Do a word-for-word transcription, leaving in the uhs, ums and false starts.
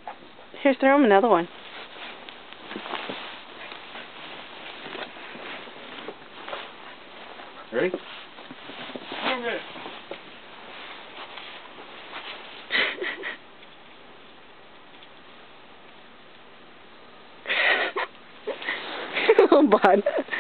Here's, throw him another one. Ready? Oh, bud.